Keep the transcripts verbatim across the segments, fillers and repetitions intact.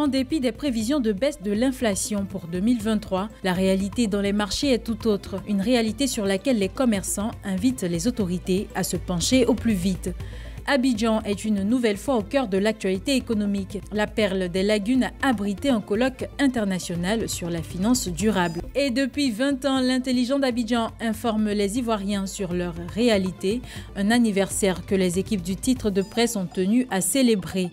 En dépit des prévisions de baisse de l'inflation pour deux mille vingt-trois, la réalité dans les marchés est tout autre. Une réalité sur laquelle les commerçants invitent les autorités à se pencher au plus vite. Abidjan est une nouvelle fois au cœur de l'actualité économique. La perle des lagunes a abrité un colloque international sur la finance durable. Et depuis vingt ans, l'intelligent d'Abidjan informe les Ivoiriens sur leur réalité, un anniversaire que les équipes du titre de presse ont tenu à célébrer.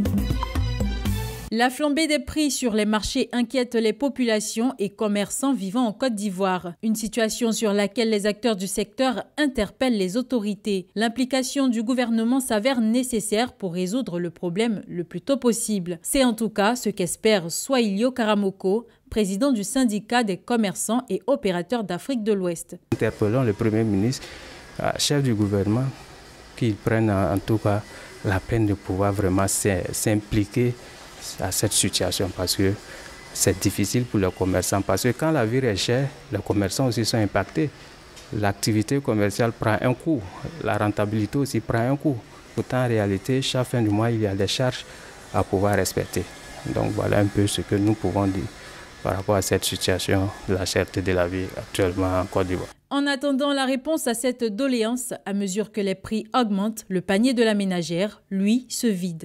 La flambée des prix sur les marchés inquiète les populations et commerçants vivant en Côte d'Ivoire. Une situation sur laquelle les acteurs du secteur interpellent les autorités. L'implication du gouvernement s'avère nécessaire pour résoudre le problème le plus tôt possible. C'est en tout cas ce qu'espère Swahilio Karamoko, président du syndicat des commerçants et opérateurs d'Afrique de l'Ouest. Interpellons le Premier ministre, chef du gouvernement, qu'il prenne en tout cas la peine de pouvoir vraiment s'impliquer à cette situation parce que c'est difficile pour les commerçants. Parce que quand la vie est chère, les commerçants aussi sont impactés. L'activité commerciale prend un coût, la rentabilité aussi prend un coût. Pourtant, en réalité, chaque fin du mois, il y a des charges à pouvoir respecter. Donc voilà un peu ce que nous pouvons dire par rapport à cette situation de la cherté de la vie actuellement en Côte d'Ivoire. En attendant la réponse à cette doléance, à mesure que les prix augmentent, le panier de la ménagère, lui, se vide.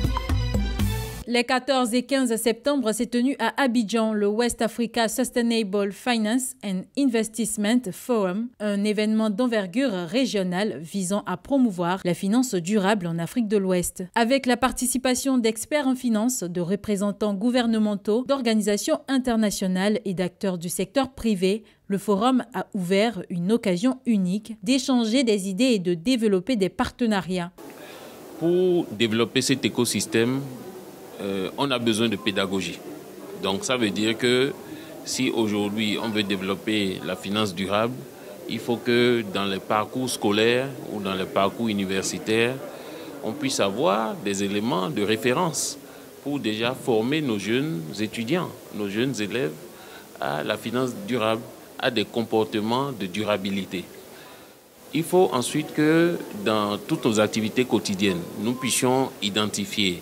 Les quatorze et quinze septembre s'est tenu à Abidjan le West Africa Sustainable Finance and Investment Forum, un événement d'envergure régionale visant à promouvoir la finance durable en Afrique de l'Ouest. Avec la participation d'experts en finance, de représentants gouvernementaux, d'organisations internationales et d'acteurs du secteur privé, le forum a ouvert une occasion unique d'échanger des idées et de développer des partenariats. Pour développer cet écosystème, Euh, on a besoin de pédagogie. Donc ça veut dire que si aujourd'hui on veut développer la finance durable, il faut que dans les parcours scolaires ou dans les parcours universitaires, on puisse avoir des éléments de référence pour déjà former nos jeunes étudiants, nos jeunes élèves à la finance durable, à des comportements de durabilité. Il faut ensuite que dans toutes nos activités quotidiennes, nous puissions identifier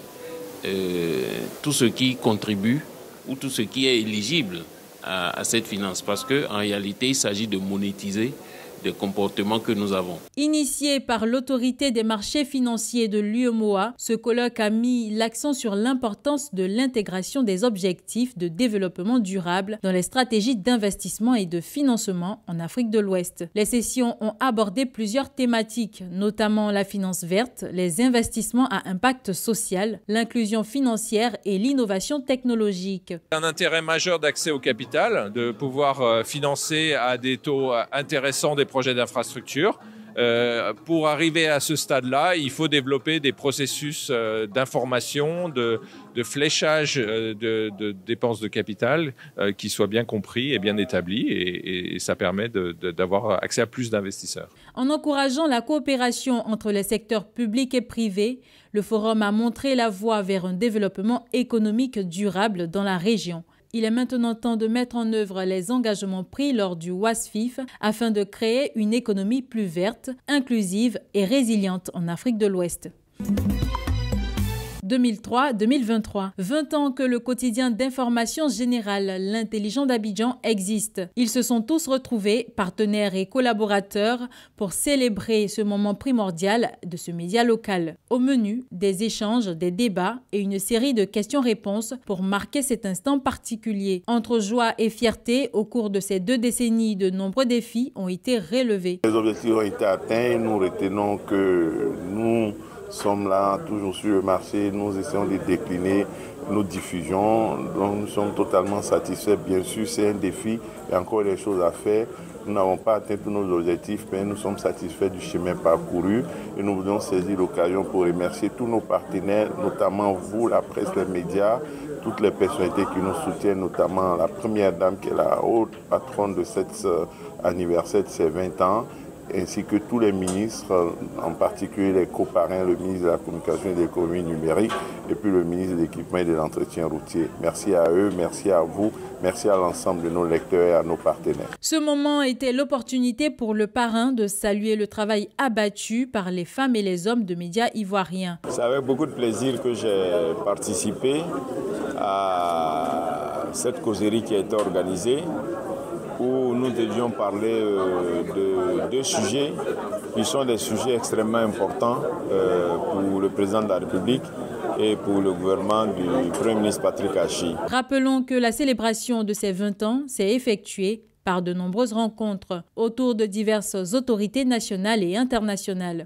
Euh, tout ce qui contribue ou tout ce qui est éligible à, à cette finance, parce qu'en réalité, il s'agit de monétiser des comportements que nous avons. Initié par l'autorité des marchés financiers de l'U E M O A, ce colloque a mis l'accent sur l'importance de l'intégration des objectifs de développement durable dans les stratégies d'investissement et de financement en Afrique de l'Ouest. Les sessions ont abordé plusieurs thématiques, notamment la finance verte, les investissements à impact social, l'inclusion financière et l'innovation technologique. Un intérêt majeur d'accès au capital, de pouvoir financer à des taux intéressants des projets d'infrastructure. Euh, pour arriver à ce stade-là, il faut développer des processus euh, d'information, de, de fléchage euh, de, de dépenses de capital euh, qui soient bien compris et bien établis, et, et ça permet de, de, d'avoir accès à plus d'investisseurs. En encourageant la coopération entre les secteurs publics et privés, le forum a montré la voie vers un développement économique durable dans la région. Il est maintenant temps de mettre en œuvre les engagements pris lors du WASFIF afin de créer une économie plus verte, inclusive et résiliente en Afrique de l'Ouest. deux mille trois deux mille vingt-trois. vingt ans que le quotidien d'information générale, l'intelligent d'Abidjan, existe. Ils se sont tous retrouvés, partenaires et collaborateurs, pour célébrer ce moment primordial de ce média local. Au menu, des échanges, des débats et une série de questions-réponses pour marquer cet instant particulier. Entre joie et fierté, au cours de ces deux décennies, de nombreux défis ont été relevés. Les objectifs ont été atteints. Nous retenons que nous sommes là toujours sur le marché, nous essayons de décliner nos diffusions, donc nous sommes totalement satisfaits. Bien sûr, c'est un défi, il y a encore des choses à faire. Nous n'avons pas atteint tous nos objectifs, mais nous sommes satisfaits du chemin parcouru et nous voulons saisir l'occasion pour remercier tous nos partenaires, notamment vous, la presse, les médias, toutes les personnalités qui nous soutiennent, notamment la première dame qui est la haute patronne de cet anniversaire de ses vingt ans. Ainsi que tous les ministres, en particulier les coparrains, le ministre de la Communication et de l'économie numérique et puis le ministre de l'Équipement et de l'Entretien routier. Merci à eux, merci à vous, merci à l'ensemble de nos lecteurs et à nos partenaires. Ce moment était l'opportunité pour le parrain de saluer le travail abattu par les femmes et les hommes de médias ivoiriens. C'est avec beaucoup de plaisir que j'ai participé à cette causerie qui a été organisée, où nous devions parler euh, de deux sujets qui sont des sujets extrêmement importants euh, pour le président de la République et pour le gouvernement du Premier ministre Patrick Achi. Rappelons que la célébration de ces vingt ans s'est effectuée par de nombreuses rencontres autour de diverses autorités nationales et internationales.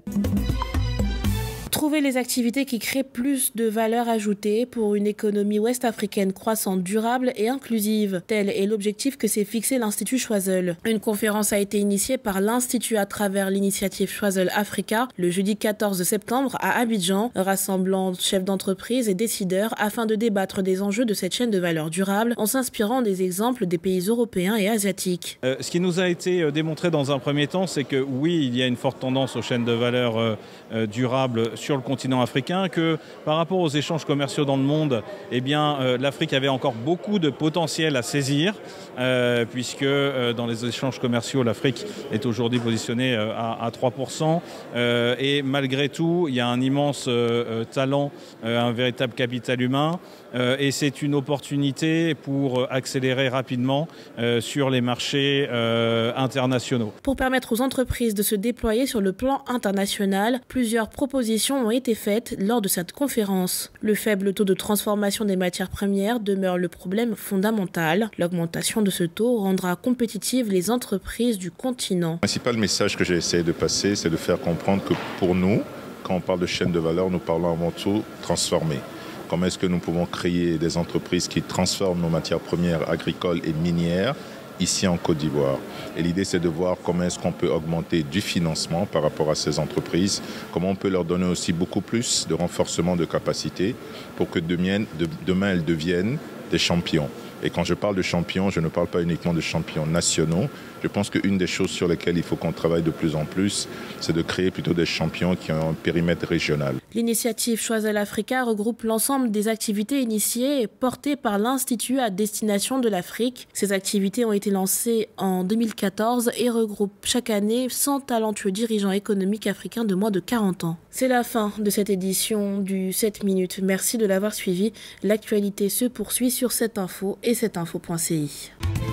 Trouver les activités qui créent plus de valeur ajoutée pour une économie ouest-africaine croissante, durable et inclusive. Tel est l'objectif que s'est fixé l'Institut Choiseul. Une conférence a été initiée par l'Institut à travers l'initiative Choiseul Africa le jeudi quatorze septembre à Abidjan, rassemblant chefs d'entreprise et décideurs afin de débattre des enjeux de cette chaîne de valeur durable en s'inspirant des exemples des pays européens et asiatiques. Euh, ce qui nous a été démontré dans un premier temps, c'est que oui, il y a une forte tendance aux chaînes de valeur euh, euh, durables sur le continent africain, que par rapport aux échanges commerciaux dans le monde, eh bien, euh, l'Afrique avait encore beaucoup de potentiel à saisir, euh, puisque euh, dans les échanges commerciaux, l'Afrique est aujourd'hui positionnée euh, à, à trois pour cent. Euh, et malgré tout, il y a un immense euh, talent, euh, un véritable capital humain. Euh, et c'est une opportunité pour accélérer rapidement euh, sur les marchés euh, internationaux. Pour permettre aux entreprises de se déployer sur le plan international, plusieurs propositions ont été faites lors de cette conférence. Le faible taux de transformation des matières premières demeure le problème fondamental. L'augmentation de ce taux rendra compétitives les entreprises du continent. Le principal message que j'ai essayé de passer, c'est de faire comprendre que pour nous, quand on parle de chaîne de valeur, nous parlons avant tout transformer. Comment est-ce que nous pouvons créer des entreprises qui transforment nos matières premières agricoles et minières ici en Côte d'Ivoire. Et l'idée, c'est de voir comment est-ce qu'on peut augmenter du financement par rapport à ces entreprises, comment on peut leur donner aussi beaucoup plus de renforcement de capacité pour que demain, demain elles deviennent des champions. Et quand je parle de champions, je ne parle pas uniquement de champions nationaux. Je pense qu'une des choses sur lesquelles il faut qu'on travaille de plus en plus, c'est de créer plutôt des champions qui ont un périmètre régional. L'initiative Choiseul Africa regroupe l'ensemble des activités initiées et portées par l'Institut à destination de l'Afrique. Ces activités ont été lancées en deux mille quatorze et regroupent chaque année cent talentueux dirigeants économiques africains de moins de quarante ans. C'est la fin de cette édition du sept minutes. Merci de l'avoir suivi. L'actualité se poursuit sur cette info et cette info point c i.